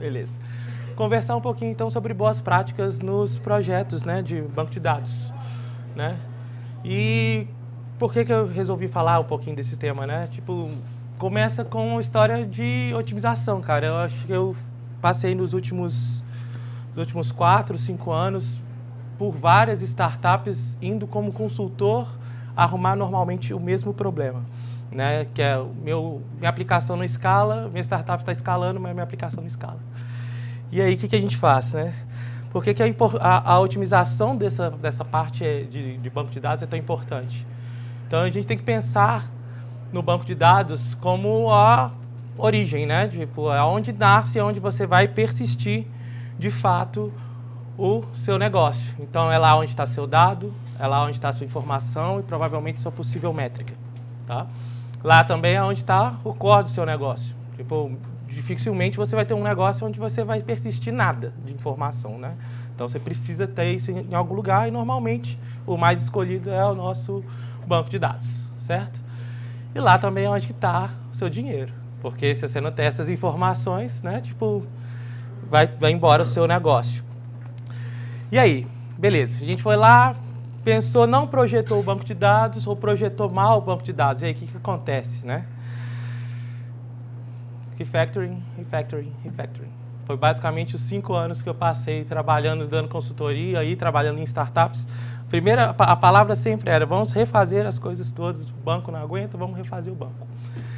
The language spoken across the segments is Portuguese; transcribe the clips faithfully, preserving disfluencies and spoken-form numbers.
Beleza. Conversar um pouquinho, então, sobre boas práticas nos projetos, né, de banco de dados, né? E por que que eu resolvi falar um pouquinho desse tema, né? Tipo, começa com a história de otimização, cara. Eu acho que eu passei nos últimos, nos últimos quatro, cinco anos por várias startups indo como consultor arrumar normalmente o mesmo problema, né? Que é o meu, minha aplicação não escala, minha startup está escalando, mas minha aplicação não escala. E aí, o que que a gente faz, né? Por que que a, a, a otimização dessa, dessa parte de, de banco de dados é tão importante? Então, a gente tem que pensar no banco de dados como a origem, né? Tipo, aonde nasce, onde você vai persistir, de fato, o seu negócio. Então, é lá onde está seu dado, é lá onde está sua informação e provavelmente sua possível métrica, tá? Lá também é onde está o core do seu negócio. Tipo, dificilmente você vai ter um negócio onde você vai persistir nada de informação, né? Então, você precisa ter isso em algum lugar e, normalmente, o mais escolhido é o nosso banco de dados, certo? E lá também é onde está o seu dinheiro, porque se você não tem essas informações, né, tipo, vai, vai embora o seu negócio. E aí, beleza, a gente foi lá, pensou, não projetou o banco de dados ou projetou mal o banco de dados. E aí, o que que acontece, né? Refactoring, refactoring, refactoring. Foi basicamente os cinco anos que eu passei trabalhando, dando consultoria e trabalhando em startups. Primeira, a palavra sempre era, vamos refazer as coisas todas, o banco não aguenta, vamos refazer o banco.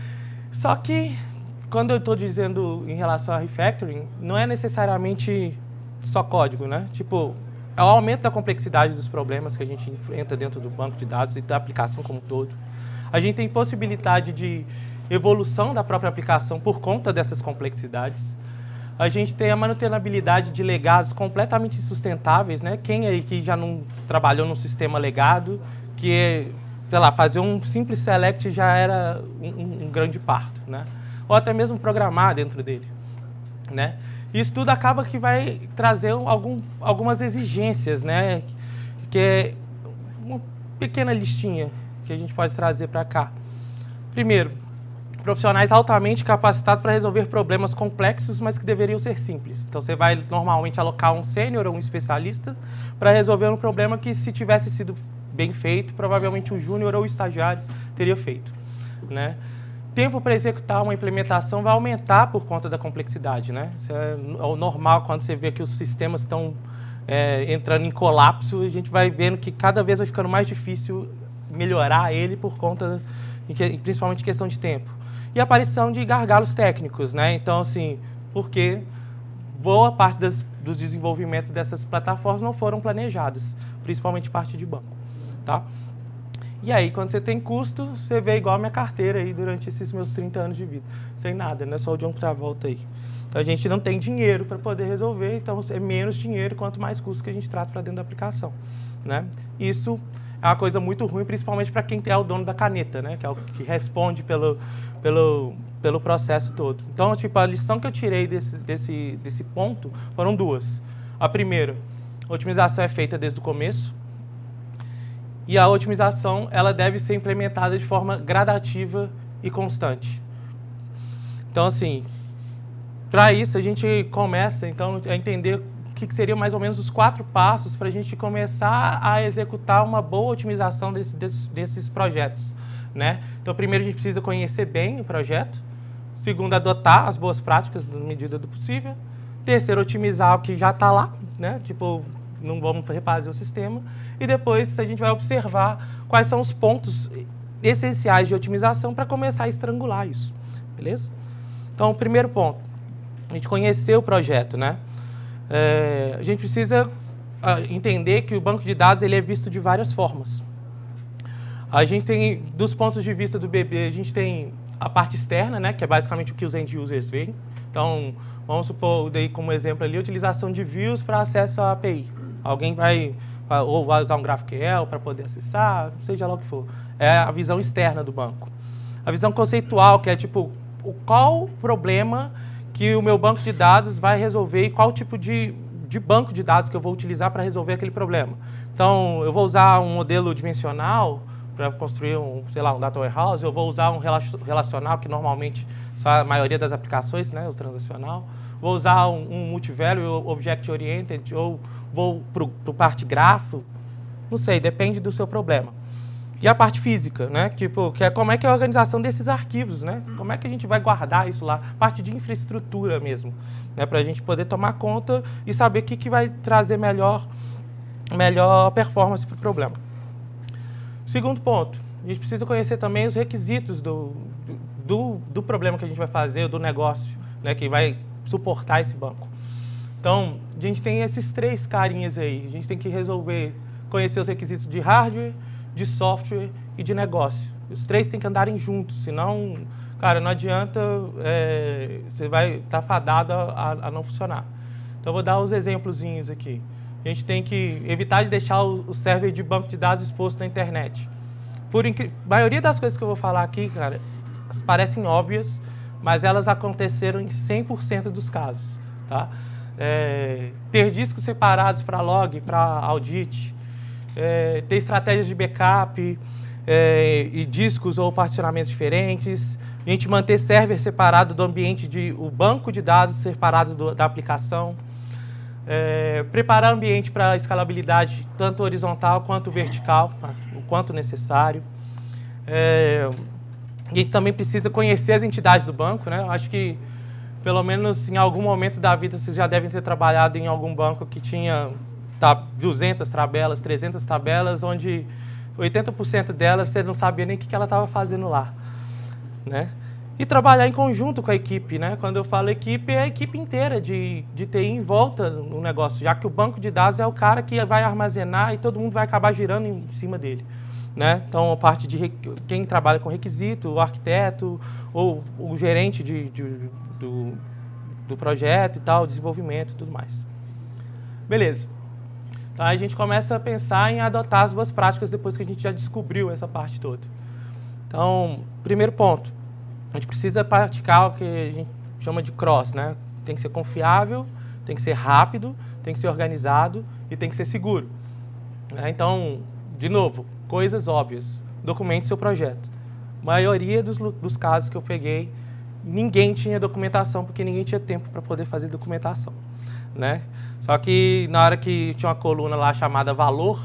Só que, quando eu estou dizendo em relação a refactoring, não é necessariamente só código, né? Tipo, é o aumento da complexidade dos problemas que a gente enfrenta dentro do banco de dados e da aplicação como um todo. A gente tem possibilidade de evolução da própria aplicação por conta dessas complexidades. A gente tem a manutenabilidade de legados completamente insustentáveis, né? Quem aí que já não trabalhou num sistema legado, que, sei lá, fazer um simples select já era um, um grande parto, né? Ou até mesmo programar dentro dele, né? Isso tudo acaba que vai trazer algum, algumas exigências, né? Que é uma pequena listinha que a gente pode trazer para cá. Primeiro, profissionais altamente capacitados para resolver problemas complexos, mas que deveriam ser simples. Então, você vai normalmente alocar um sênior ou um especialista para resolver um problema que, se tivesse sido bem feito, provavelmente o júnior ou o estagiário teria feito, né? Tempo para executar uma implementação vai aumentar por conta da complexidade, né? Isso é o normal quando você vê que os sistemas estão é, entrando em colapso, a gente vai vendo que cada vez vai ficando mais difícil melhorar ele por conta, principalmente, de questão de tempo. E a aparição de gargalos técnicos, né? Então, assim, porque boa parte das, dos desenvolvimentos dessas plataformas não foram planejados, principalmente parte de banco, tá? E aí, quando você tem custo, você vê igual a minha carteira aí durante esses meus trinta anos de vida. Sem nada, não é só o John Travolta aí. Então, a gente não tem dinheiro para poder resolver, então é menos dinheiro quanto mais custo que a gente traz para dentro da aplicação, né? Isso é uma coisa muito ruim, principalmente para quem é o dono da caneta, né? Que é o que responde pelo, pelo, pelo processo todo. Então, tipo, a lição que eu tirei desse, desse, desse ponto foram duas. A primeira, a otimização é feita desde o começo. E a otimização, ela deve ser implementada de forma gradativa e constante. Então, assim, para isso a gente começa, então, a entender o que seriam mais ou menos os quatro passos para a gente começar a executar uma boa otimização desse, desses, desses projetos, né? Então, primeiro a gente precisa conhecer bem o projeto. Segundo, adotar as boas práticas na medida do possível. Terceiro, otimizar o que já está lá, né? Tipo, não vamos refazer o sistema. E depois a gente vai observar quais são os pontos essenciais de otimização para começar a estrangular isso, beleza? Então, o primeiro ponto, a gente conhecer o projeto, né? É, a gente precisa entender que o banco de dados ele é visto de várias formas. A gente tem, dos pontos de vista do B B, a gente tem a parte externa, né? Que é basicamente o que os end users veem. Então, vamos supor, daí como exemplo ali, a utilização de views para acesso à A P I. Alguém vai... ou vai usar um GraphQL para poder acessar, seja lá o que for. É a visão externa do banco. A visão conceitual, que é tipo, qual problema que o meu banco de dados vai resolver e qual tipo de, de banco de dados que eu vou utilizar para resolver aquele problema. Então, eu vou usar um modelo dimensional para construir um, sei lá, um data warehouse, eu vou usar um relacional, que normalmente só a maioria das aplicações, né, o transacional, vou usar um, um multivalue, object oriented, ou vou para o parte grafo, não sei, depende do seu problema. E a parte física, né? Tipo, que é como é que é a organização desses arquivos, né? Como é que a gente vai guardar isso lá? Parte de infraestrutura mesmo, né? Para a gente poder tomar conta e saber o que, que vai trazer melhor, melhor performance para o problema. Segundo ponto, a gente precisa conhecer também os requisitos do, do, do problema que a gente vai fazer, do negócio, né? Que vai suportar esse banco. Então, a gente tem esses três carinhas aí. A gente tem que resolver, conhecer os requisitos de hardware, de software e de negócio. Os três têm que andarem juntos, senão, cara, não adianta, é, você vai estar fadado a, a não funcionar. Então, eu vou dar os exemplozinhos aqui. A gente tem que evitar de deixar o, o server de banco de dados exposto na internet. Por a maioria das coisas que eu vou falar aqui, cara, parecem óbvias, mas elas aconteceram em cem por cento dos casos, tá? É, ter discos separados para log, para audit, É, ter estratégias de backup é, e discos ou particionamentos diferentes, a gente manter server separado do ambiente, de, o banco de dados separado do, da aplicação, é, preparar o ambiente para escalabilidade tanto horizontal quanto vertical, o quanto necessário. É, a gente também precisa conhecer as entidades do banco, né? Eu acho que, pelo menos em algum momento da vida, vocês já devem ter trabalhado em algum banco que tinha Tá, duzentas tabelas, trezentas tabelas, onde oitenta por cento delas você não sabia nem o que ela estava fazendo lá, né? E trabalhar em conjunto com a equipe, né? Quando eu falo equipe, é a equipe inteira de, de T I em volta no negócio, já que o banco de dados é o cara que vai armazenar e todo mundo vai acabar girando em cima dele, né? Então, a parte de quem trabalha com requisito, o arquiteto ou o gerente de, de, do, do projeto e tal, desenvolvimento e tudo mais. Beleza. Então, a gente começa a pensar em adotar as boas práticas depois que a gente já descobriu essa parte toda. Então, primeiro ponto, a gente precisa praticar o que a gente chama de cross, né? Tem que ser confiável, tem que ser rápido, tem que ser organizado e tem que ser seguro. Né? Então, de novo, coisas óbvias. Documente seu projeto. A maioria dos, dos casos que eu peguei, ninguém tinha documentação, porque ninguém tinha tempo para poder fazer documentação. Né? Só que na hora que tinha uma coluna lá chamada valor,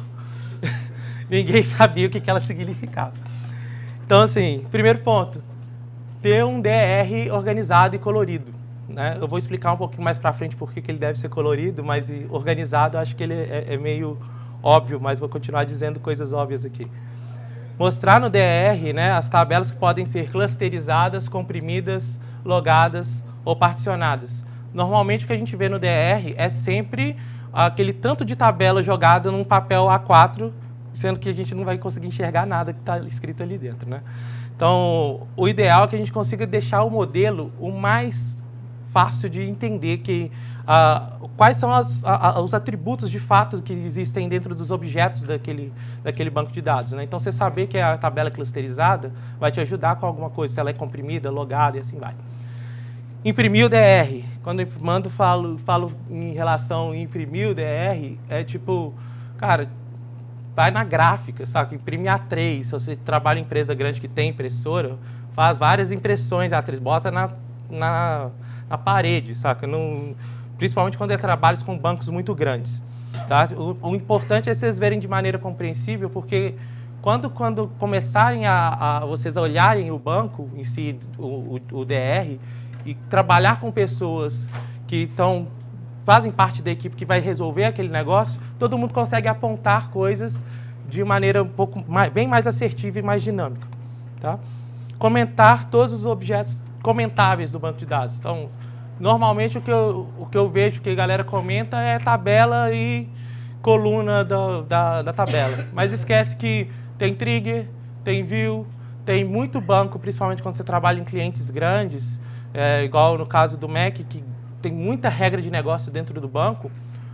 ninguém sabia o que, que ela significava. Então, assim, primeiro ponto, ter um D R organizado e colorido. Né? Eu vou explicar um pouquinho mais para frente por que ele deve ser colorido, mas organizado acho que ele é, é meio óbvio, mas vou continuar dizendo coisas óbvias aqui. Mostrar no D R, né, as tabelas que podem ser clusterizadas, comprimidas, logadas ou particionadas. Normalmente o que a gente vê no D R é sempre aquele tanto de tabela jogada num papel A quatro, sendo que a gente não vai conseguir enxergar nada que está escrito ali dentro, né? Então, o ideal é que a gente consiga deixar o modelo o mais fácil de entender que, uh, quais são as, a, os atributos de fato que existem dentro dos objetos daquele, daquele banco de dados. Né? Então, você saber que a tabela é clusterizada vai te ajudar com alguma coisa, se ela é comprimida, logada e assim vai. Imprimir o D R. Quando eu mando, falo, falo em relação a imprimir o D R, é tipo, cara, vai na gráfica, sabe? Imprime A três. Se você trabalha em empresa grande que tem impressora, faz várias impressões A três, bota na, na, na parede, saca? Não, principalmente quando é trabalhos com bancos muito grandes. Tá? O, o importante é vocês verem de maneira compreensível, porque quando, quando começarem a, a vocês a olharem o banco em si, o, o, o D R, e trabalhar com pessoas que estão, fazem parte da equipe que vai resolver aquele negócio, todo mundo consegue apontar coisas de maneira um pouco mais, bem mais assertiva e mais dinâmica. Tá? Comentar todos os objetos comentáveis do banco de dados. Então, normalmente o que eu, o que eu vejo que a galera comenta é tabela e coluna da, da, da tabela. Mas esquece que tem trigger, tem view, tem muito banco, principalmente quando você trabalha em clientes grandes, É, igual no caso do Mac, que tem muita regra de negócio dentro do banco,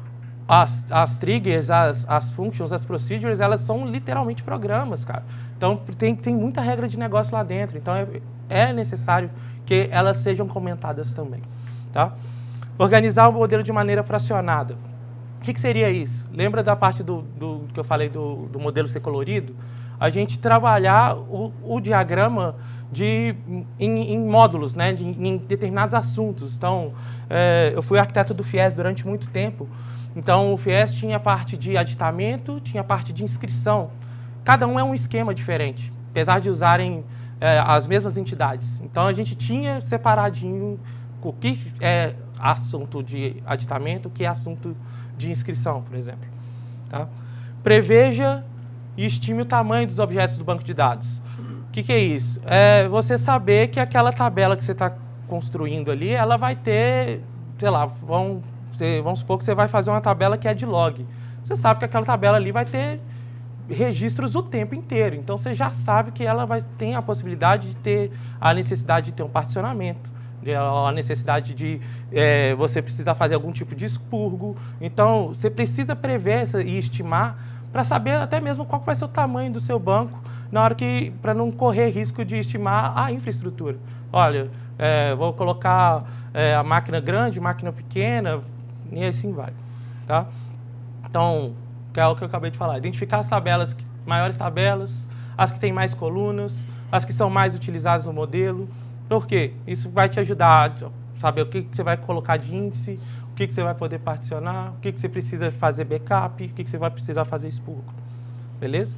as, as triggers, as, as functions, as procedures, elas são literalmente programas, cara. Então, tem, tem muita regra de negócio lá dentro. Então, é, é necessário que elas sejam comentadas também. Tá? Organizar o modelo de maneira fracionada. O que, que seria isso? Lembra da parte do, do que eu falei do, do modelo ser colorido? A gente trabalhar o, o diagrama de, em, em módulos, né, de, em determinados assuntos. Então, é, eu fui arquiteto do FIES durante muito tempo, então o FIES tinha a parte de aditamento, tinha a parte de inscrição. Cada um é um esquema diferente, apesar de usarem é, as mesmas entidades. Então, a gente tinha separadinho o que é assunto de aditamento, o que é assunto de inscrição, por exemplo. Tá? Preveja e estime o tamanho dos objetos do banco de dados. O que, que é isso? É você saber que aquela tabela que você está construindo ali, ela vai ter, sei lá, vamos, vamos supor que você vai fazer uma tabela que é de log. Você sabe que aquela tabela ali vai ter registros o tempo inteiro. Então, você já sabe que ela vai ter a possibilidade de ter a necessidade de ter um particionamento, a necessidade de é, você precisar fazer algum tipo de expurgo. Então, você precisa prever essa, e estimar para saber até mesmo qual vai ser o tamanho do seu banco, na hora que, para não correr risco de estimar a infraestrutura. Olha, é, vou colocar é, a máquina grande, máquina pequena, e assim vai. Tá? Então, que é o que eu acabei de falar, identificar as tabelas, maiores tabelas, as que têm mais colunas, as que são mais utilizadas no modelo. Por quê? Isso vai te ajudar a saber o que, que você vai colocar de índice, o que, que você vai poder particionar, o que, que você precisa fazer backup, o que, que você vai precisar fazer expurgo. Beleza?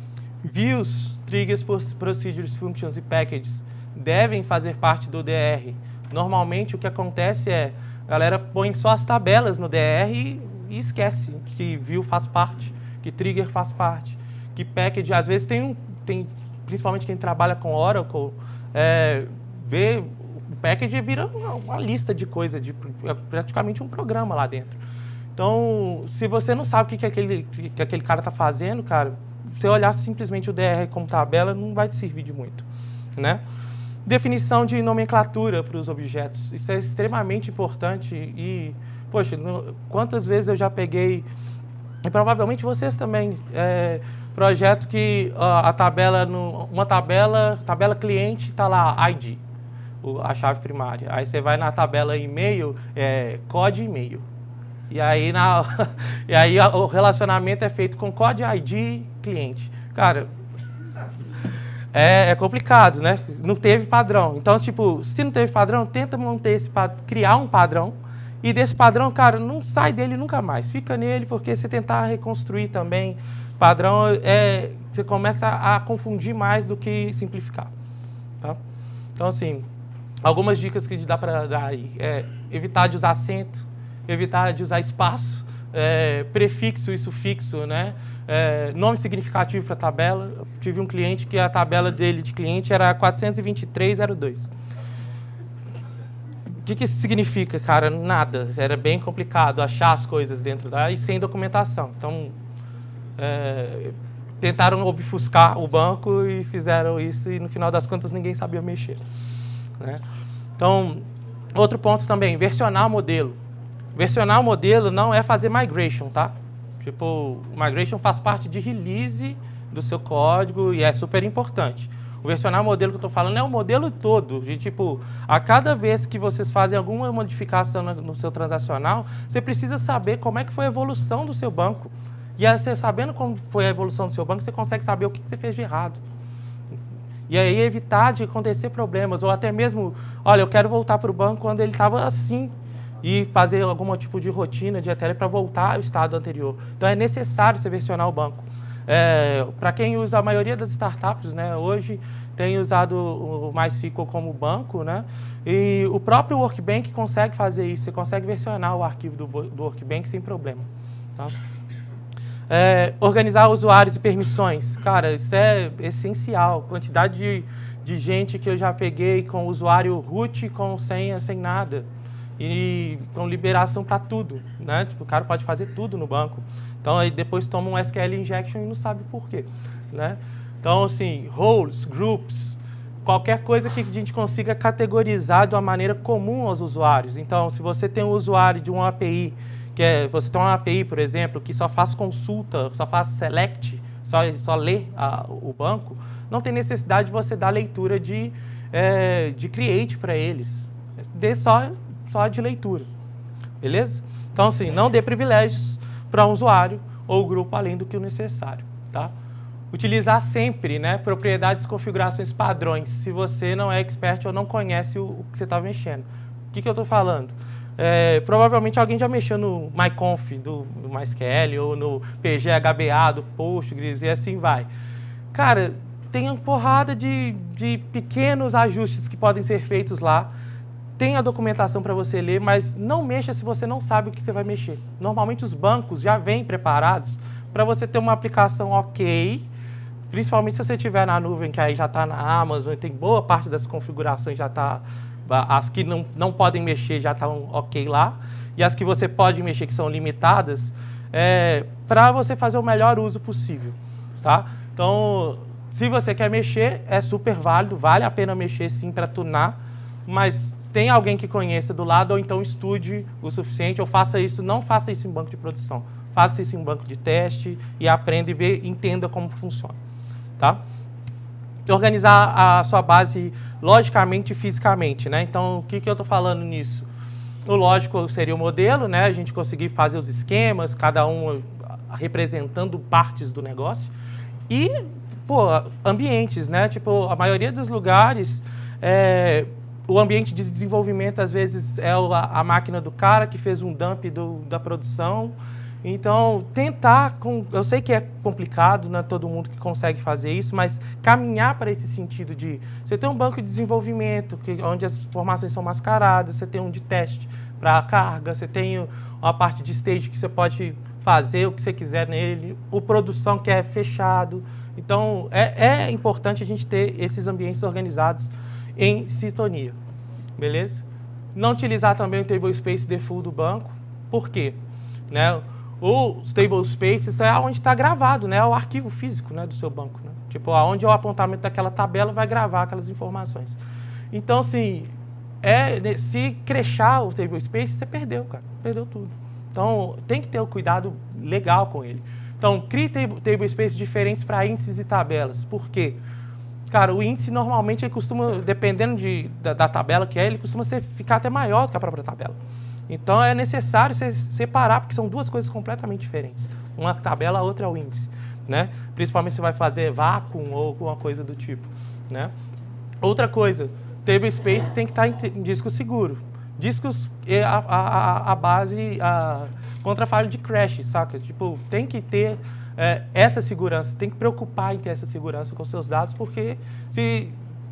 Views, triggers, procedures, functions e packages devem fazer parte do D R. Normalmente, o que acontece é, a galera põe só as tabelas no D R e, e esquece que view faz parte, que trigger faz parte, que package, às vezes tem, um, tem principalmente quem trabalha com Oracle, é, vê o package vira uma, uma lista de coisas, de, é praticamente um programa lá dentro. Então, se você não sabe o que, que, aquele, que aquele cara está fazendo, cara, você olhar simplesmente o D R como tabela não vai te servir de muito, né? Definição de nomenclatura para os objetos. Isso é extremamente importante e, poxa, no, quantas vezes eu já peguei, e provavelmente vocês também, é, projeto que ó, a tabela, no, uma tabela, tabela cliente está lá, I D, o, a chave primária. Aí você vai na tabela e-mail, é, code e-mail. E aí, na, e aí o relacionamento é feito com code I D cliente. Cara, é, é complicado, né? Não teve padrão. Então, tipo, se não teve padrão, tenta manter esse criar um padrão. E desse padrão, cara, não sai dele nunca mais. Fica nele, porque se tentar reconstruir também padrão, é, você começa a confundir mais do que simplificar. Tá? Então, assim, algumas dicas que dá para dar aí é evitar de usar acento, evitar de usar espaço, é, prefixo e sufixo, né? É, nome significativo para a tabela. Eu tive um cliente que a tabela dele de cliente era quatrocentos e vinte e três zero dois. O que, que isso significa, cara? Nada. Era bem complicado achar as coisas dentro da... e sem documentação. Então, é, tentaram obfuscar o banco e fizeram isso e, no final das contas, ninguém sabia mexer, né? Então, outro ponto também, versionar o modelo. Versionar o modelo não é fazer migration, tá? Tipo, migration faz parte de release do seu código e é super importante. O versionar o modelo que eu estou falando é o modelo todo. De, tipo, a cada vez que vocês fazem alguma modificação no, no seu transacional, você precisa saber como é que foi a evolução do seu banco. E aí, você sabendo como foi a evolução do seu banco, você consegue saber o que você fez de errado. E aí evitar de acontecer problemas. Ou até mesmo, olha, eu quero voltar para o banco quando ele estava assim. E fazer algum tipo de rotina de E T L para voltar ao estado anterior. Então, é necessário você versionar o banco. É, para quem usa a maioria das startups, né, hoje tem usado o MySQL como banco, né, e o próprio Workbench consegue fazer isso. Você consegue versionar o arquivo do, do Workbench sem problema. Tá? É, organizar usuários e permissões. Cara, isso é essencial. Quantidade de, de gente que eu já peguei com usuário root, com senha, sem nada. E com liberação para tudo, né? Tipo, o cara pode fazer tudo no banco. Então, aí depois toma um S Q L injection e não sabe por quê, né? Então, assim, roles, groups, qualquer coisa que a gente consiga categorizar de uma maneira comum aos usuários. Então, se você tem um usuário de uma A P I, que é, você tem uma A P I, por exemplo, que só faz consulta, só faz select, só, só lê a, o banco, não tem necessidade de você dar leitura de, é, de create para eles. Dê só... só de leitura, beleza? Então, assim, não dê privilégios para um usuário ou grupo além do que o necessário, tá? Utilizar sempre, né, propriedades, configurações, padrões, se você não é expert ou não conhece o, o que você está mexendo. O que, que eu estou falando? É, provavelmente alguém já mexeu no myconf do, do MySQL ou no P G H B A do Postgres e assim vai. Cara, tem uma porrada de, de pequenos ajustes que podem ser feitos lá. Tem a documentação para você ler, mas não mexa se você não sabe o que você vai mexer. Normalmente os bancos já vêm preparados para você ter uma aplicação ok, principalmente se você estiver na nuvem, que aí já está na Amazon, tem boa parte das configurações já está, as que não, não podem mexer já estão ok lá, e as que você pode mexer, que são limitadas, é, para você fazer o melhor uso possível. Tá? Então, se você quer mexer, é super válido, vale a pena mexer sim para tunar, mas tem alguém que conheça do lado, ou então estude o suficiente, ou faça isso, não faça isso em banco de produção, faça isso em banco de teste e aprenda e vê, entenda como funciona. Tá? Organizar a sua base logicamente e fisicamente, né? Então, o que, que eu estou falando nisso? O lógico seria o modelo, né? A gente conseguir fazer os esquemas, cada um representando partes do negócio. E, pô, ambientes, né? Tipo, a maioria dos lugares, é, o ambiente de desenvolvimento, às vezes, é a, a máquina do cara que fez um dump do, da produção. Então, tentar, com, eu sei que é complicado, não é todo mundo que consegue fazer isso, mas caminhar para esse sentido de, você tem um banco de desenvolvimento, que, onde as informações são mascaradas, você tem um de teste para carga, você tem uma parte de stage que você pode fazer o que você quiser nele, o produção que é fechado. Então, é, é importante a gente ter esses ambientes organizados em sintonia, beleza? Não utilizar também o tablespace default do banco, por quê? Né? Os tablespaces é onde está gravado, né? É o arquivo físico, né, do seu banco. Né? Tipo, onde é o apontamento daquela tabela vai gravar aquelas informações. Então, assim, é, se crechar o tablespace, você perdeu, cara. Perdeu tudo. Então, tem que ter o um cuidado legal com ele. Então, crie tablespaces diferentes para índices e tabelas. Por quê? Cara, o índice normalmente ele costuma, dependendo de, da, da tabela que é, ele costuma ser, ficar até maior do que a própria tabela. Então, é necessário você separar, porque são duas coisas completamente diferentes. Uma tabela, a outra é o índice. Né? Principalmente se vai fazer vácuo ou alguma coisa do tipo. Né? Outra coisa, tablespace tem que estar em disco seguro. Discos é a, a, a base a, contra a falha de crash, saca? Tipo, tem que ter é, essa segurança, tem que preocupar em ter essa segurança com seus dados, porque se,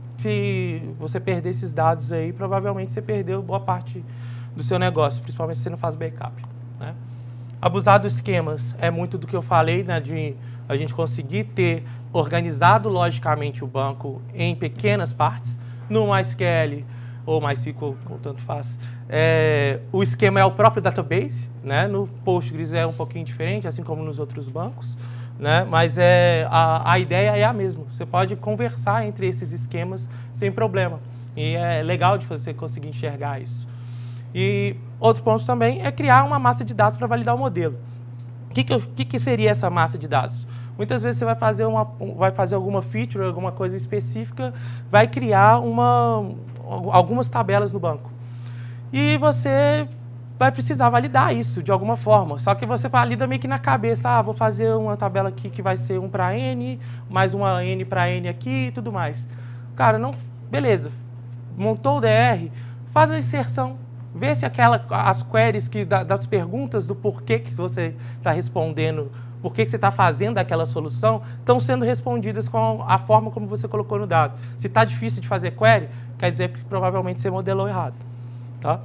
se você perder esses dados aí, provavelmente você perdeu boa parte do seu negócio, principalmente se você não faz backup. Né? Abusar dos esquemas é muito do que eu falei, né, de a gente conseguir ter organizado logicamente o banco em pequenas partes, no MySQL ou MySQL, como tanto faz. É, o esquema é o próprio database, né? No Postgres é um pouquinho diferente, assim como nos outros bancos, né? Mas é, a, a ideia é a mesma, você pode conversar entre esses esquemas sem problema, e é legal de você conseguir enxergar isso. E outro ponto também é criar uma massa de dados para validar o modelo. O que, que, que, que seria essa massa de dados? Muitas vezes você vai fazer, uma, vai fazer alguma feature, alguma coisa específica, vai criar uma, algumas tabelas no banco. E você vai precisar validar isso de alguma forma. Só que você valida meio que na cabeça, ah, vou fazer uma tabela aqui que vai ser um para N, mais uma N para N aqui e tudo mais. Cara, não, beleza, montou o D R, faz a inserção. Vê se aquela, as queries que, das perguntas do porquê que você está respondendo, por que você está fazendo aquela solução, estão sendo respondidas com a forma como você colocou no dado. Se está difícil de fazer query, quer dizer que provavelmente você modelou errado. Tá?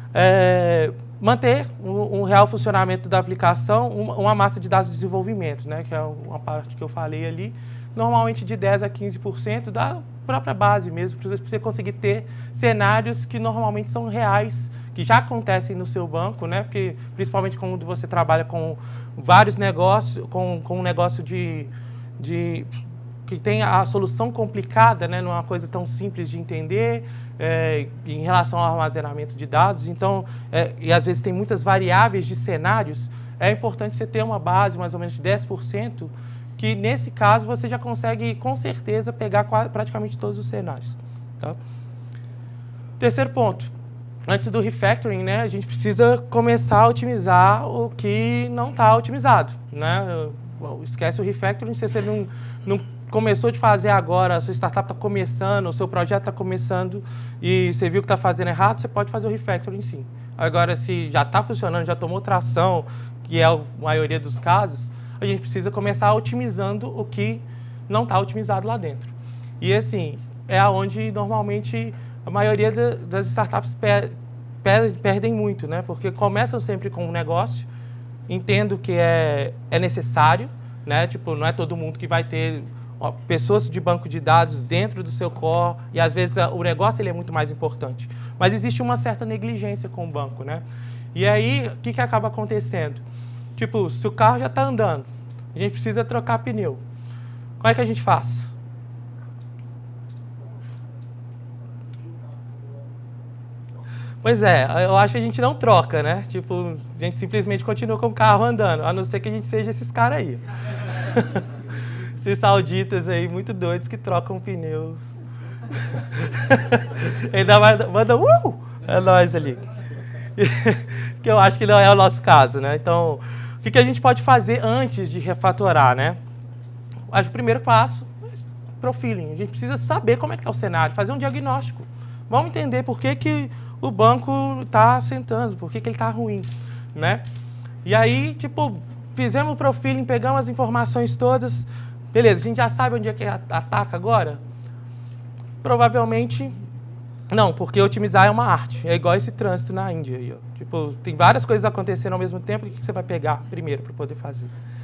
É, manter um, um real funcionamento da aplicação, uma, uma massa de dados de desenvolvimento, né, que é uma parte que eu falei ali, normalmente de dez a quinze por cento da própria base mesmo, para você conseguir ter cenários que normalmente são reais, que já acontecem no seu banco, né? Porque principalmente quando você trabalha com vários negócios, com, com um negócio de, de que tem a solução complicada, né? Não é uma coisa tão simples de entender é, em relação ao armazenamento de dados. Então, é, e às vezes tem muitas variáveis de cenários, é importante você ter uma base mais ou menos de dez por cento, que nesse caso você já consegue com certeza pegar praticamente todos os cenários. Tá? Terceiro ponto, antes do refactoring, né, a gente precisa começar a otimizar o que não está otimizado. Né? bom, esquece o refactoring, se você não, não começou de fazer agora, a sua startup está começando, o seu projeto está começando e você viu que está fazendo errado, você pode fazer o refactoring sim. Agora, se já está funcionando, já tomou tração, que é a maioria dos casos, a gente precisa começar otimizando o que não está otimizado lá dentro. E assim, é onde normalmente a maioria das startups per, per, perdem muito, né? Porque começam sempre com um negócio, entendo que é, é necessário, né? Tipo, não é todo mundo que vai ter ó, pessoas de banco de dados dentro do seu core, e às vezes o negócio ele é muito mais importante. Mas existe uma certa negligência com o banco, né? E aí, o que, que acaba acontecendo? Tipo, se o carro já está andando, a gente precisa trocar pneu. Como é que a gente faz? Pois é, eu acho que a gente não troca, né? Tipo, a gente simplesmente continua com o carro andando, a não ser que a gente seja esses caras aí. Esses sauditas aí, muito doidos, que trocam pneu. Ainda mais, manda, uh! É nós ali. Que eu acho que não é o nosso caso, né? Então, o que, que a gente pode fazer antes de refatorar, né? Acho que o primeiro passo, profiling. A gente precisa saber como é que está o cenário, fazer um diagnóstico. Vamos entender por que, que o banco está assentando, por que, que ele está ruim, né? E aí, tipo, fizemos o profiling, pegamos as informações todas, beleza, a gente já sabe onde é que ataca agora? Provavelmente não, porque otimizar é uma arte, é igual esse trânsito na Índia aí, ó. Tipo, tem várias coisas acontecendo ao mesmo tempo, o que você vai pegar primeiro para poder fazer?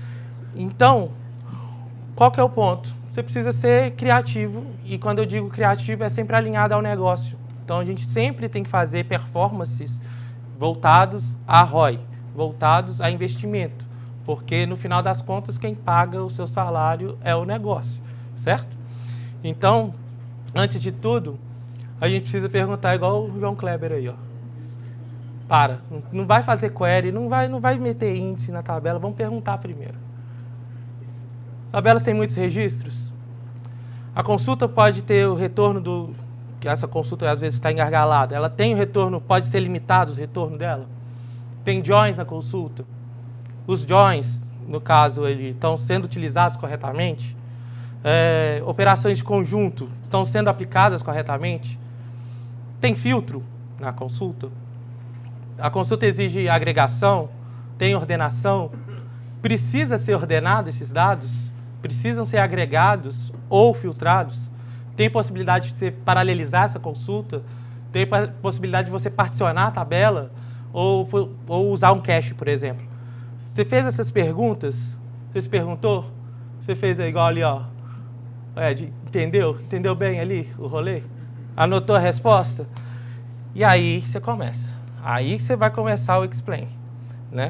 Então, qual que é o ponto? Você precisa ser criativo, e quando eu digo criativo é sempre alinhado ao negócio. Então, a gente sempre tem que fazer performances voltados a R O I, voltados a investimento, porque, no final das contas, quem paga o seu salário é o negócio, certo? Então, antes de tudo, a gente precisa perguntar igual o João Kleber aí, ó. Para, não vai fazer query, não vai, não vai meter índice na tabela, vamos perguntar primeiro. Tabelas têm muitos registros? A consulta pode ter o retorno do... que essa consulta às vezes está engargalada, ela tem o retorno, pode ser limitado o retorno dela? Tem joins na consulta? Os joins, no caso, eles estão sendo utilizados corretamente? É, operações de conjunto estão sendo aplicadas corretamente? Tem filtro na consulta? A consulta exige agregação? Tem ordenação? Precisa ser ordenado esses dados? Precisam ser agregados ou filtrados? Tem possibilidade de você paralelizar essa consulta? Tem possibilidade de você particionar a tabela? Ou, ou usar um cache, por exemplo? Você fez essas perguntas? Você se perguntou? Você fez igual ali, ó. Ed, entendeu? Entendeu bem ali o rolê? Anotou a resposta? E aí você começa. Aí você vai começar o explain, né?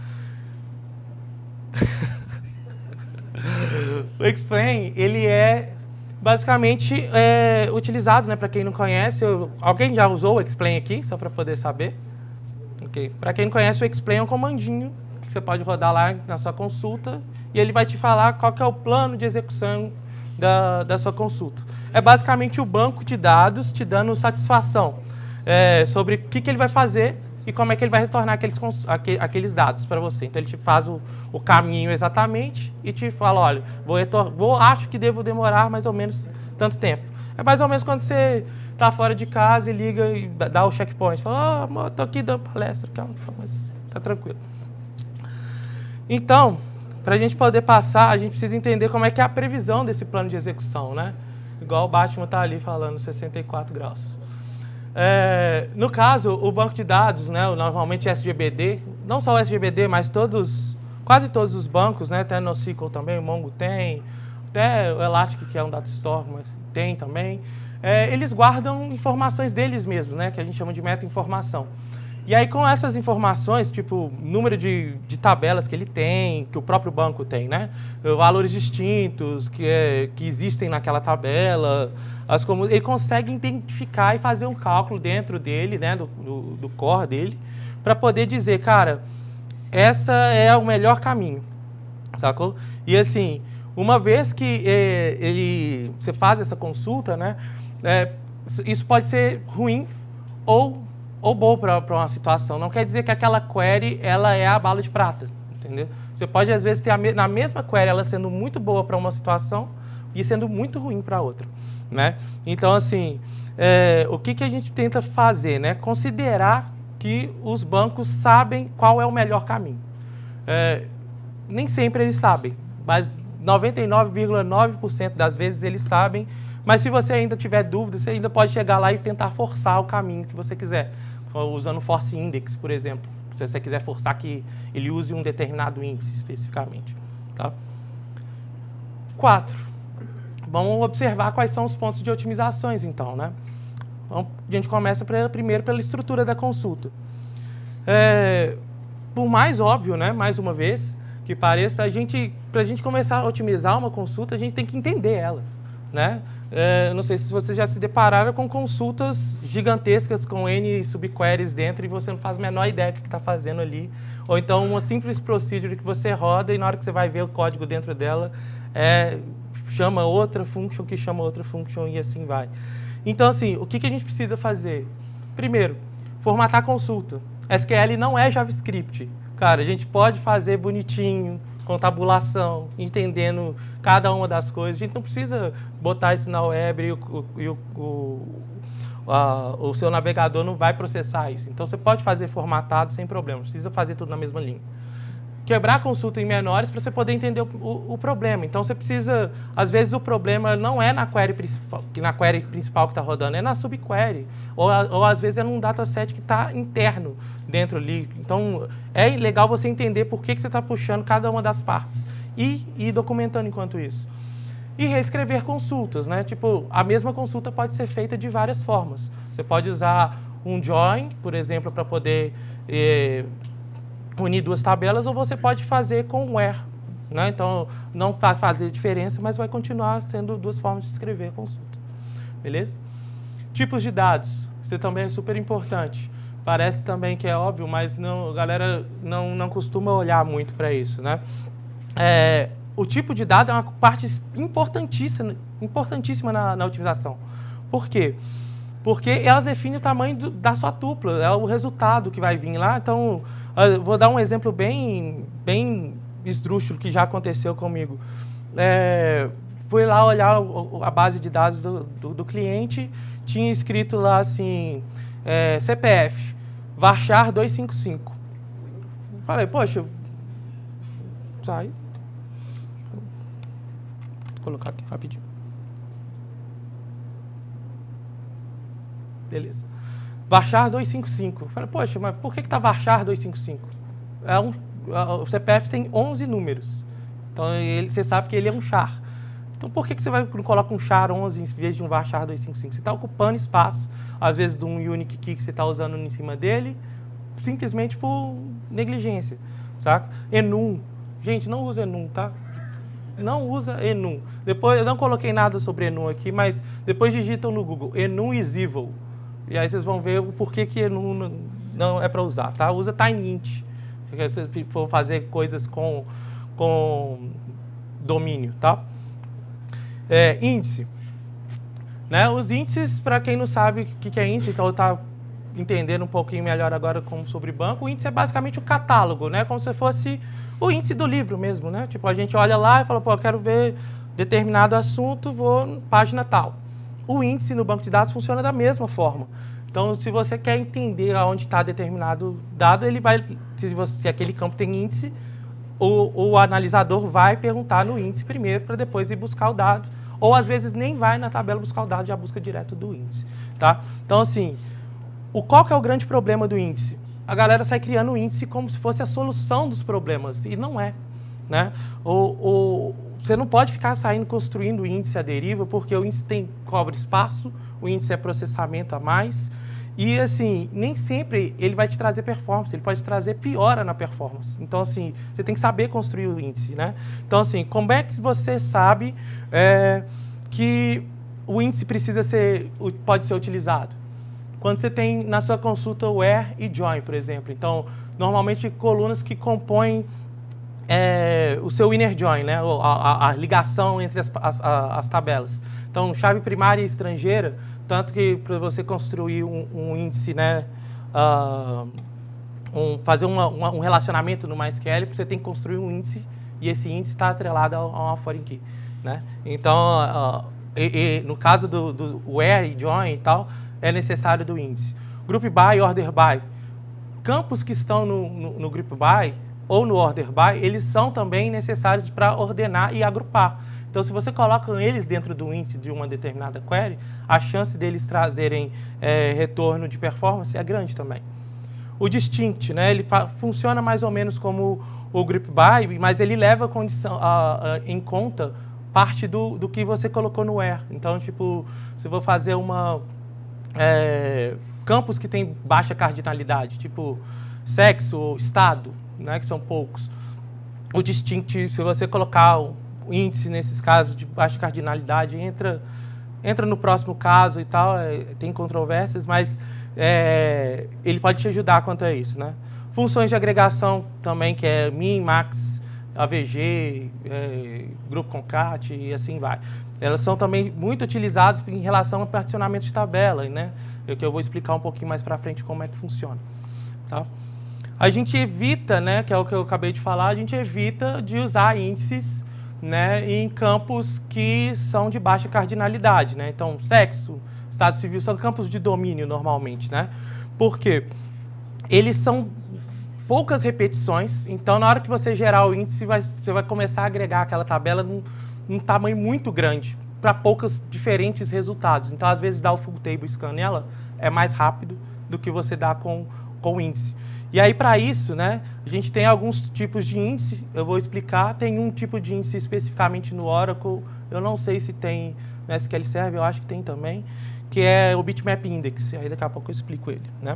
O explain, ele é basicamente é, utilizado, né? Para quem não conhece, eu, alguém já usou o explain aqui, só para poder saber? Ok. Para quem não conhece, o explain é um comandinho que você pode rodar lá na sua consulta e ele vai te falar qual que é o plano de execução da, da sua consulta. É basicamente o banco de dados te dando satisfação é, sobre o que, que ele vai fazer e como é que ele vai retornar aqueles, aqueles dados para você. Então, ele te faz o, o caminho exatamente e te fala, olha, vou, vou acho que devo demorar mais ou menos tanto tempo. É mais ou menos quando você está fora de casa e liga e dá o checkpoint. Fala, oh, estou aqui dando palestra, calma, calma, mas está tranquilo. Então, para a gente poder passar, a gente precisa entender como é que é a previsão desse plano de execução, né? Igual o Batman está ali falando, sessenta e quatro graus. É, no caso, o banco de dados, né, normalmente S G B D, não só o S G B D, mas todos, quase todos os bancos, né, até NoSQL também, o Mongo tem, até o Elastic, que é um data store, tem também. É, eles guardam informações deles mesmos, né, que a gente chama de meta-informação. E aí, com essas informações, tipo, número de, de tabelas que ele tem, que o próprio banco tem, né? Valores distintos que, é, que existem naquela tabela, as como, ele consegue identificar e fazer um cálculo dentro dele, né, do, do, do core dele, para poder dizer, cara, essa é o melhor caminho, sacou? E assim, uma vez que é, ele, você faz essa consulta, né, é, isso pode ser ruim ou ou bom para uma situação. Não quer dizer que aquela query ela é a bala de prata, entendeu? Você pode, às vezes, ter a me na mesma query ela sendo muito boa para uma situação e sendo muito ruim para outra, né? Então, assim, é, o que, que a gente tenta fazer, né? Considerar que os bancos sabem qual é o melhor caminho. É, nem sempre eles sabem, mas noventa e nove vírgula nove por cento das vezes eles sabem, mas se você ainda tiver dúvida, você ainda pode chegar lá e tentar forçar o caminho que você quiser, usando o Force Index, por exemplo, se você quiser forçar que ele use um determinado índice especificamente. Tá? Quatro, vamos observar quais são os pontos de otimizações, então, né? Então, a gente começa primeiro pela estrutura da consulta. É, por mais óbvio, né, mais uma vez, que pareça, a gente, para a gente começar a otimizar uma consulta, a gente tem que entender ela, né? É, não sei se vocês já se depararam com consultas gigantescas com N subqueries dentro e você não faz a menor ideia do que está fazendo ali. Ou então uma simples procedure que você roda e na hora que você vai ver o código dentro dela, é, chama outra function que chama outra function e assim vai. Então, assim, o que, que a gente precisa fazer? Primeiro, formatar a consulta. S Q L não é JavaScript. Cara, a gente pode fazer bonitinho, com tabulação, entendendo cada uma das coisas. A gente não precisa botar isso na web e o, e o, o, a, o seu navegador não vai processar isso. Então, você pode fazer formatado sem problema, não precisa fazer tudo na mesma linha. Quebrar a consulta em menores para você poder entender o, o, o problema. Então, você precisa... Às vezes, o problema não é na query principal, na query principal que está rodando, é na subquery. Ou, ou, às vezes, é num dataset que está interno dentro ali. Então, é legal você entender por que, que você está puxando cada uma das partes. E ir documentando enquanto isso. E reescrever consultas, né? Tipo, a mesma consulta pode ser feita de várias formas. Você pode usar um join, por exemplo, para poder... Eh, unir duas tabelas, ou você pode fazer com um where, né? Então, não faz fazer diferença, mas vai continuar sendo duas formas de escrever a consulta. Beleza? Tipos de dados. Isso também é super importante. Parece também que é óbvio, mas não, a galera não, não costuma olhar muito para isso, né? É, o tipo de dado é uma parte importantíssima, importantíssima na, na otimização. Por quê? Porque elas definem o tamanho do, da sua tupla, é o resultado que vai vir lá. Então, eu vou dar um exemplo bem, bem esdrúxulo que já aconteceu comigo. É, fui lá olhar a base de dados do, do, do cliente, tinha escrito lá assim, é, C P F, varchar duzentos e cinquenta e cinco. Falei, poxa, sai. Vou colocar aqui rapidinho. Beleza. Varchar duzentos e cinquenta e cinco. Falei, poxa, mas por que está varchar duzentos e cinquenta e cinco? É um, o C P F tem onze números. Então, ele, você sabe que ele é um char. Então, por que, que você vai, coloca um char onze em vez de um varchar duzentos e cinquenta e cinco? Você está ocupando espaço, às vezes, de um unique key que você está usando em cima dele, simplesmente por negligência, saca? Enum. Gente, não usa enum, tá? Não usa enum. Depois, eu não coloquei nada sobre enum aqui, mas depois digitam no Google, enum is evil. E aí vocês vão ver o porquê que enum não, não é para usar, tá? Usa tinyint, se você for fazer coisas com, com domínio, tá? É, índice. Né? Os índices, para quem não sabe o que, que é índice, então está entendendo um pouquinho melhor agora como sobre banco, o índice é basicamente o catálogo, né? Como se fosse o índice do livro mesmo, né? Tipo, a gente olha lá e fala, pô, eu quero ver determinado assunto, vou página tal. O índice no banco de dados funciona da mesma forma. Então, se você quer entender aonde está determinado dado, ele vai, se, você, se aquele campo tem índice, o, o analisador vai perguntar no índice primeiro para depois ir buscar o dado. Ou, às vezes, nem vai na tabela buscar o dado, já busca direto do índice. Tá? Então, assim, o, qual que é o grande problema do índice? A galera sai criando o índice como se fosse a solução dos problemas, e não é. Né? O, o, você não pode ficar saindo construindo o índice à deriva, porque o índice tem, cobra espaço, o índice é processamento a mais, e assim, nem sempre ele vai te trazer performance, ele pode trazer piora na performance. Então, assim, você tem que saber construir o índice, né? Então, assim, como é que você sabe é, que o índice precisa ser, pode ser utilizado? Quando você tem na sua consulta where e join, por exemplo. Então, normalmente, colunas que compõem é, o seu inner join, né? a, a, a ligação entre as, as, as tabelas. Então, chave primária e estrangeira, tanto que para você construir um, um índice, né, uh, um, fazer uma, uma, um relacionamento no MySQL, você tem que construir um índice, e esse índice está atrelado a uma foreign key, né? Então, uh, e, e, no caso do, do where e join e tal, é necessário do índice. Group by e order by. Campos que estão no, no, no group by ou no order by, eles são também necessários para ordenar e agrupar. Então, se você coloca eles dentro do índice de uma determinada query, a chance deles trazerem é, retorno de performance é grande também. O distinct, né, ele funciona mais ou menos como o group by, mas ele leva a condição, a, a, em conta parte do, do que você colocou no where. Então, tipo, se eu vou fazer uma... É, campos que tem baixa cardinalidade, tipo sexo ou estado, né, que são poucos. O distinct, se você colocar o índice nesses casos de baixa cardinalidade, entra, entra no próximo caso e tal, é, tem controvérsias, mas é, ele pode te ajudar quanto a isso, né? Funções de agregação também, que é min, max, A V G, é, grupo concat e assim vai. Elas são também muito utilizadas em relação ao particionamento de tabela, né? Que eu vou explicar um pouquinho mais para frente como é que funciona. Tá? A gente evita, né, que é o que eu acabei de falar, a gente evita de usar índices, né, em campos que são de baixa cardinalidade, né? Então, sexo, estado civil são campos de domínio normalmente, né? Por quê? Eles são poucas repetições, então na hora que você gerar o índice, vai, você vai começar a agregar aquela tabela num, num tamanho muito grande, para poucos diferentes resultados. Então, às vezes, dar o full table scan nela é mais rápido do que você dá com, com o índice. E aí, para isso, né, a gente tem alguns tipos de índice, eu vou explicar. Tem um tipo de índice especificamente no Oracle, eu não sei se tem no S Q L Server, eu acho que tem também, que é o Bitmap Index. Aí, daqui a pouco eu explico ele, né?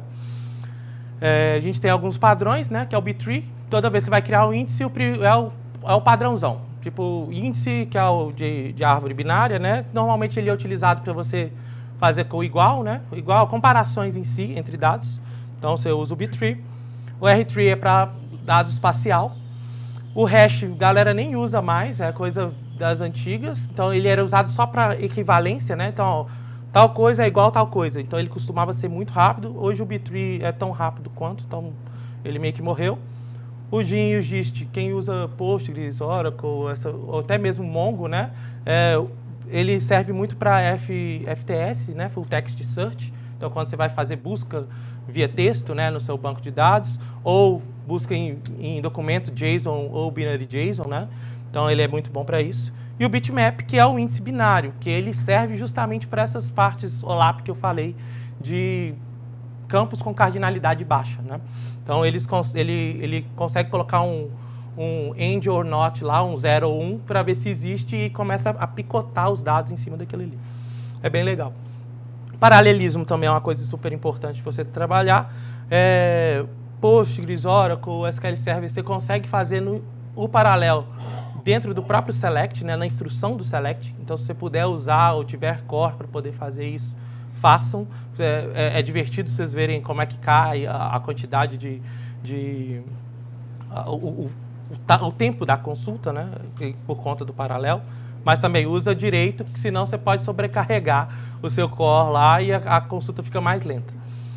É, a gente tem alguns padrões, né, que é o B-tree. Toda vez que você vai criar um índice, é o, é o padrãozão. Tipo, índice, que é o de, de árvore binária, né? Normalmente ele é utilizado para você fazer com o igual, né? Igual, comparações em si, entre dados. Então, você usa o B-tree. O R-tree é para dado espacial. O hash, a galera nem usa mais, é coisa das antigas. Então, ele era usado só para equivalência, né? Então, ó, tal coisa é igual a tal coisa. Então, ele costumava ser muito rápido. Hoje, o B-tree é tão rápido quanto, então ele meio que morreu. O Gin e o Gist, quem usa Postgres, Oracle, essa, ou até mesmo Mongo, né? É, ele serve muito para F T S, né? Full Text Search. Então, quando você vai fazer busca via texto, né, no seu banco de dados, ou busca em, em documento JSON ou binary JSON, né? Então, ele é muito bom para isso. E o bitmap, que é o índice binário, que ele serve justamente para essas partes O L A P que eu falei, de campos com cardinalidade baixa, né? Então, eles, ele, ele consegue colocar um, um end or not lá, um zero ou um, para ver se existe e começa a picotar os dados em cima daquilo ali. É bem legal. Paralelismo também é uma coisa super importante para você trabalhar. É, Postgres, Oracle, S Q L Server, você consegue fazer no, o paralelo dentro do próprio select, né, na instrução do select. Então, se você puder usar ou tiver core para poder fazer isso, façam. É, é, é divertido vocês verem como é que cai a, a quantidade de... de a, o, o, o, o tempo da consulta, né, por conta do paralelo. Mas também usa direito, porque senão você pode sobrecarregar o seu core lá e a, a consulta fica mais lenta.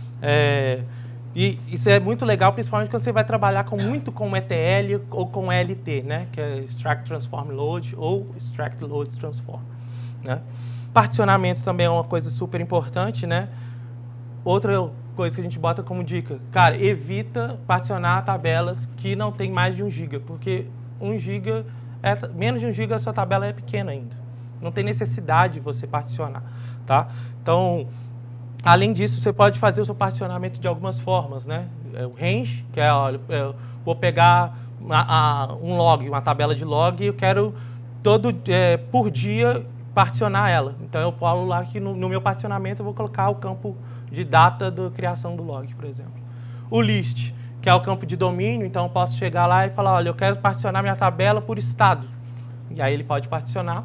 É, e isso é muito legal, principalmente quando você vai trabalhar com, muito com E T L ou com L T, né, que é Extract, Transform, Load ou Extract, Load, Transform, né? Particionamento também é uma coisa super importante, né? Outra coisa que a gente bota como dica, cara, evita particionar tabelas que não tem mais de um giga, porque um giga, é, menos de um giga a sua tabela é pequena ainda. Não tem necessidade de você particionar, tá? Então, além disso, você pode fazer o seu particionamento de algumas formas, né? O range, que é, olha, eu vou pegar a, a, um log, uma tabela de log, e eu quero todo, é, por dia, particionar ela. Então, eu falo lá que no, no meu particionamento eu vou colocar o campo de data da criação do log, por exemplo. O list, que é o campo de domínio, então eu posso chegar lá e falar, olha, eu quero particionar minha tabela por estado. E aí ele pode particionar.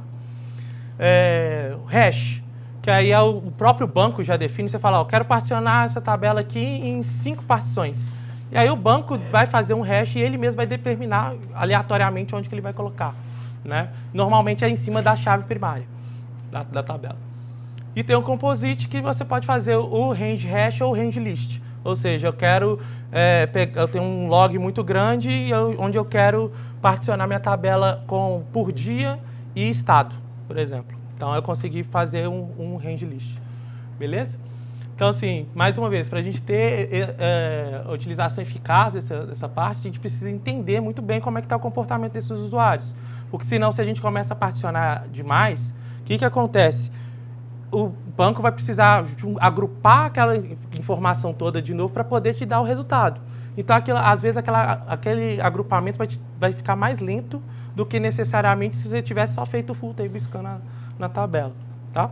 É, o hash, que aí é o próprio banco já define, você fala, ó, eu quero particionar essa tabela aqui em cinco partições. E aí o banco vai fazer um hash e ele mesmo vai determinar aleatoriamente onde que ele vai colocar, né? Normalmente é em cima da chave primária da, da tabela. E tem o composite, que você pode fazer o range hash ou o range list. Ou seja, eu quero, é, eu tenho um log muito grande e eu, onde eu quero particionar minha tabela com, por dia e estado, por exemplo. Então, eu consegui fazer um, um range list. Beleza? Então, assim, mais uma vez, para a gente ter é, a utilização eficaz dessa, dessa parte, a gente precisa entender muito bem como é que está o comportamento desses usuários. Porque senão, se a gente começa a particionar demais, o que, que acontece? O banco vai precisar agrupar aquela informação toda de novo para poder te dar o resultado. Então, aquilo, às vezes, aquela, aquele agrupamento vai, te, vai ficar mais lento do que necessariamente se você tivesse só feito o full table scan na, na tabela. Tá?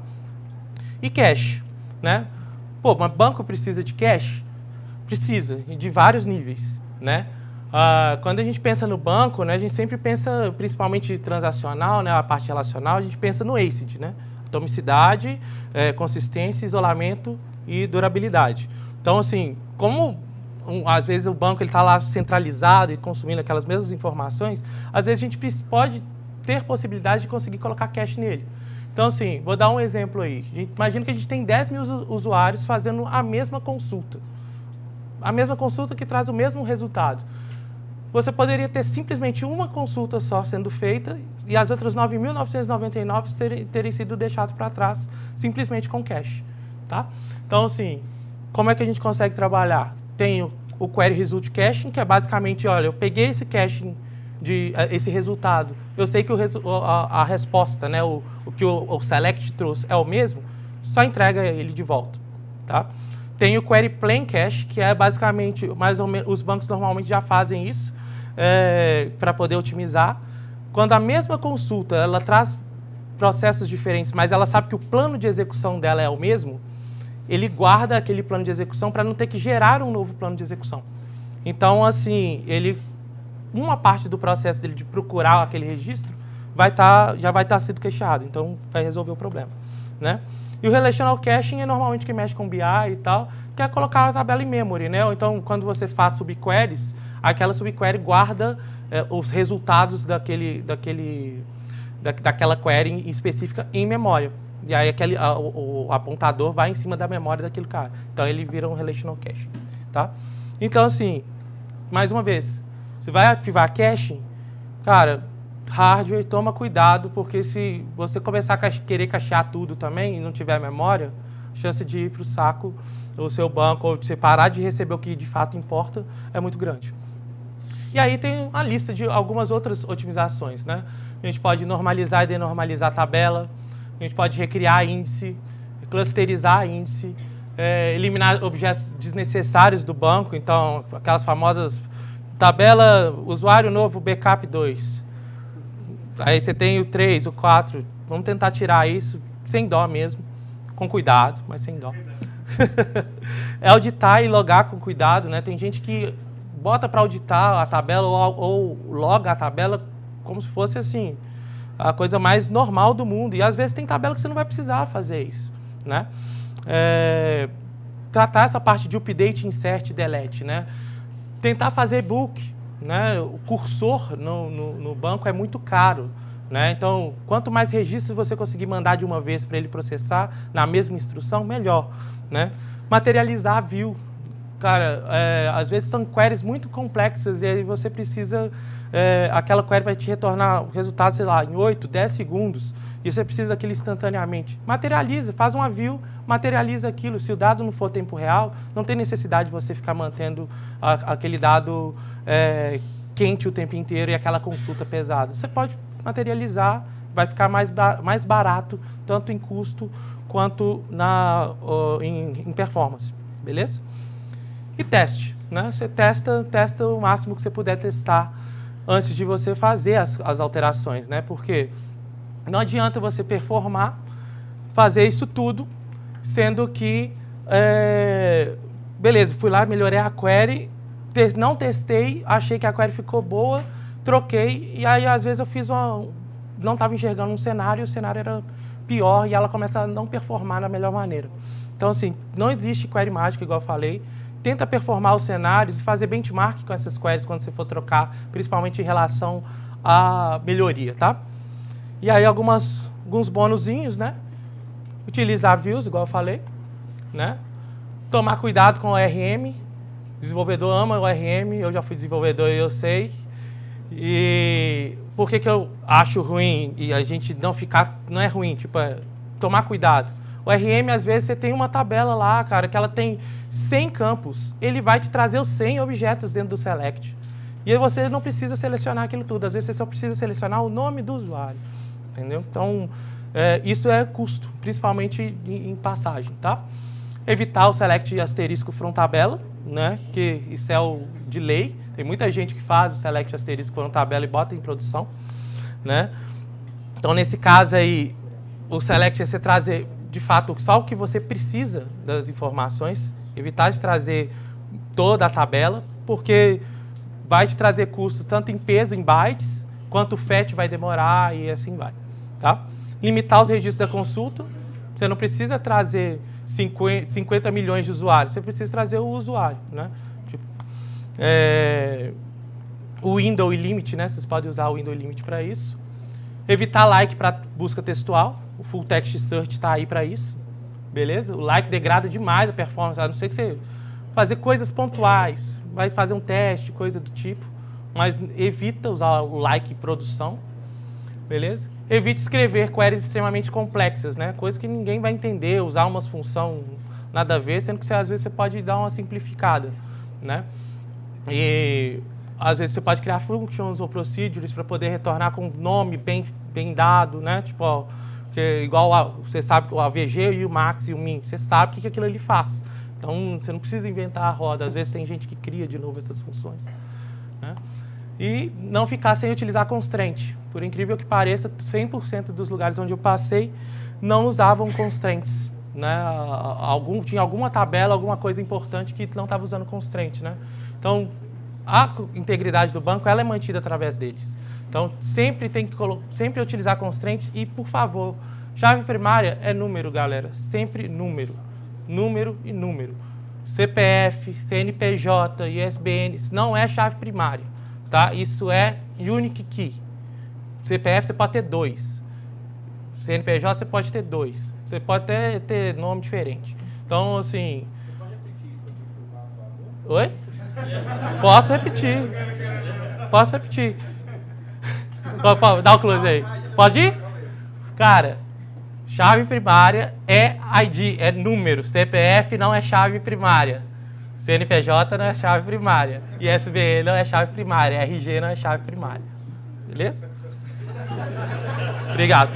E cache, né? Pô, mas banco precisa de cache? Precisa, de vários níveis, né? Ah, quando a gente pensa no banco, né, a gente sempre pensa, principalmente transacional, né, a parte relacional, a gente pensa no A C I D, né? Atomicidade, é, consistência, isolamento e durabilidade. Então, assim, como um, às vezes o banco está lá centralizado e consumindo aquelas mesmas informações, às vezes a gente pode ter possibilidade de conseguir colocar cache nele. Então, assim, vou dar um exemplo aí. Imagina que a gente tem dez mil usuários fazendo a mesma consulta. A mesma consulta que traz o mesmo resultado. Você poderia ter simplesmente uma consulta só sendo feita e as outras nove mil novecentos e noventa e nove terem, terem sido deixadas para trás simplesmente com cache. Tá? Então, assim, como é que a gente consegue trabalhar? Tem o, o Query Result Caching, que é basicamente, olha, eu peguei esse caching, de, esse resultado, eu sei que o, a, a resposta, né, o, o que o, o Select trouxe é o mesmo, só entrega ele de volta. Tá? Tem o Query Plain Cache, que é basicamente, mais ou menos, os bancos normalmente já fazem isso, é, para poder otimizar. Quando a mesma consulta, ela traz processos diferentes, mas ela sabe que o plano de execução dela é o mesmo, ele guarda aquele plano de execução para não ter que gerar um novo plano de execução. Então, assim, ele, uma parte do processo dele de procurar aquele registro vai tá, já vai estar tá sendo cacheado, então vai resolver o problema. Né? E o Relational Caching é normalmente quem mexe com B I e tal, que é colocar a tabela em memory, né? Ou então, quando você faz subqueries, aquela subquery guarda é, os resultados daquele, daquele, da, daquela query específica em memória. E aí aquele, a, o, o apontador vai em cima da memória daquele cara. Então, ele vira um Relational Caching. Tá? Então, assim, mais uma vez, você vai ativar caching, cara, hardware, toma cuidado, porque se você começar a querer cachear tudo também e não tiver memória, a chance de ir para o saco o seu banco ou de você parar de receber o que de fato importa é muito grande. E aí tem uma lista de algumas outras otimizações, né? A gente pode normalizar e denormalizar a tabela, a gente pode recriar índice, clusterizar índice, é, eliminar objetos desnecessários do banco, então aquelas famosas tabela usuário novo backup dois. Aí você tem o três, o quatro, vamos tentar tirar isso sem dó mesmo, com cuidado, mas sem dó. É auditar e logar com cuidado, né? Tem gente que bota para auditar a tabela ou, ou loga a tabela como se fosse assim, a coisa mais normal do mundo. E às vezes tem tabela que você não vai precisar fazer isso, né? É, tratar essa parte de update, insert, delete, né? Tentar fazer book, né? O cursor no, no, no banco é muito caro, né? Então, quanto mais registros você conseguir mandar de uma vez para ele processar na mesma instrução, melhor, né? Materializar a view. Cara, é, às vezes são queries muito complexas e aí você precisa... É, aquela query vai te retornar o resultado, sei lá, em oito, dez segundos e você precisa daquilo instantaneamente. Materializa, faz uma view, materializa aquilo. Se o dado não for tempo real, não tem necessidade de você ficar mantendo a, aquele dado é, quente o tempo inteiro e aquela consulta pesada. Você pode materializar, vai ficar mais, mais barato, tanto em custo quanto na, uh, em, em performance, beleza? E teste, né? Você testa, testa o máximo que você puder testar antes de você fazer as, as alterações, né? Porque não adianta você performar, fazer isso tudo, sendo que, é, beleza, fui lá, melhorei a query, te, não testei, achei que a query ficou boa, troquei, e aí às vezes eu fiz uma... não estava enxergando um cenário, o cenário era pior e ela começa a não performar da melhor maneira. Então, assim, não existe query mágica, igual eu falei. Tenta performar os cenários e fazer benchmark com essas queries quando você for trocar, principalmente em relação à melhoria, tá? E aí algumas, alguns bônusinhos, né? Utilizar views, igual eu falei, né? Tomar cuidado com o O R M. Desenvolvedor ama o O R M, eu já fui desenvolvedor e eu sei. E por que que eu acho ruim e a gente não ficar, não é ruim, tipo, é tomar cuidado. O O R M, às vezes, você tem uma tabela lá, cara, que ela tem cem campos, ele vai te trazer os cem objetos dentro do select. E aí você não precisa selecionar aquilo tudo, às vezes você só precisa selecionar o nome do usuário, entendeu? Então, é, isso é custo, principalmente em, em passagem, tá? Evitar o select asterisco from tabela, né? Que isso é o de lei. Tem muita gente que faz o select asterisco from tabela e bota em produção, né? Então, nesse caso aí, o select é você trazer, de fato, só o que você precisa das informações, evitar de trazer toda a tabela, porque vai te trazer custo tanto em peso, em bytes, quanto o fetch vai demorar e assim vai, tá? Limitar os registros da consulta, você não precisa trazer cinquenta milhões de usuários, você precisa trazer o usuário, né? Tipo, é, o window e limit, né? Vocês podem usar o window e limit para isso. Evitar like para busca textual, o full text search está aí para isso, beleza? O like degrada demais a performance, a não ser que você fazer coisas pontuais, vai fazer um teste, coisa do tipo, mas evita usar o like em produção, beleza? Evite escrever queries extremamente complexas, né? Coisa que ninguém vai entender, usar umas funções nada a ver, sendo que você, às vezes você pode dar uma simplificada, né? E às vezes você pode criar functions ou procedures para poder retornar com um nome bem, bem dado, né? Tipo, ó, que igual a, você sabe o A V G e o max e o min, você sabe o que, que aquilo ali faz. Então, você não precisa inventar a roda. Às vezes tem gente que cria de novo essas funções, né? E não ficar sem utilizar constraint. Por incrível que pareça, cem por cento dos lugares onde eu passei não usavam constraints, né? Algum, tinha alguma tabela, alguma coisa importante que não estava usando constraint, né? Então, a integridade do banco ela é mantida através deles. Então, sempre tem que sempre utilizar constraint e, por favor, chave primária é número, galera. Sempre número. Número e número. C P F, C N P J, I S B N, isso não é chave primária, tá? Isso é unique key. C P F você pode ter dois. C N P J você pode ter dois. Você pode até ter nome diferente. Então, assim... Você pode repetir isso para Oi? Posso repetir. Posso repetir. Dá o close aí. Pode ir? Cara, chave primária é I D, é número. C P F não é chave primária. C N P J não é chave primária. I S B N não é chave primária. R G não é chave primária. Beleza? Obrigado.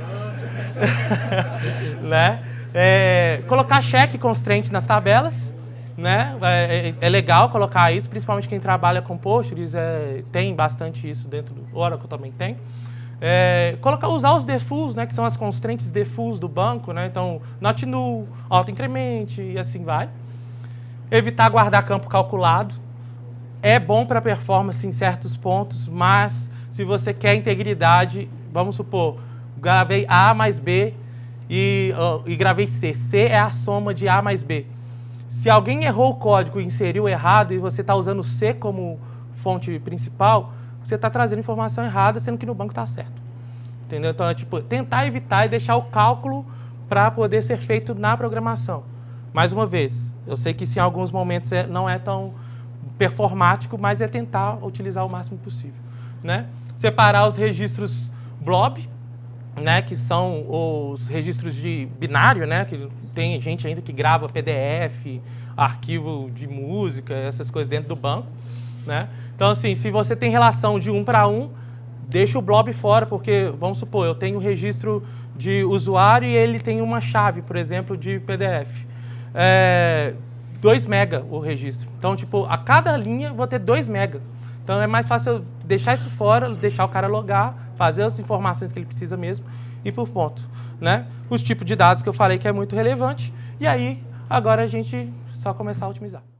Né? É, colocar check constraint nas tabelas. Né? É, é, é legal colocar isso, principalmente quem trabalha com Postgres, é, tem bastante isso dentro do Oracle também tem. É, colocar, usar os defulls, né, que são as constraints defulls do banco, né? Então, not null, auto incremente e assim vai. Evitar guardar campo calculado. É bom para performance em certos pontos, mas se você quer integridade, vamos supor, gravei A mais B e, uh, e gravei C. C é a soma de A mais B. Se alguém errou o código e inseriu errado e você está usando C como fonte principal, você está trazendo informação errada, sendo que no banco está certo. Entendeu? Então, é tipo, tentar evitar e deixar o cálculo para poder ser feito na programação. Mais uma vez, eu sei que isso em alguns momentos é, não é tão performático, mas é tentar utilizar o máximo possível, né? Separar os registros blob, né, que são os registros de binário, né, que tem gente ainda que grava P D F, arquivo de música, essas coisas dentro do banco, né? Então, assim, se você tem relação de um para um, deixa o blob fora, porque, vamos supor, eu tenho um registro de usuário e ele tem uma chave, por exemplo, de P D F. É, dois mega o registro. Então, tipo, a cada linha eu vou ter dois mega. Então, é mais fácil deixar isso fora, deixar o cara logar, fazer as informações que ele precisa mesmo e por ponto, né? Os tipos de dados que eu falei que é muito relevante. E aí, agora a gente só começar a otimizar.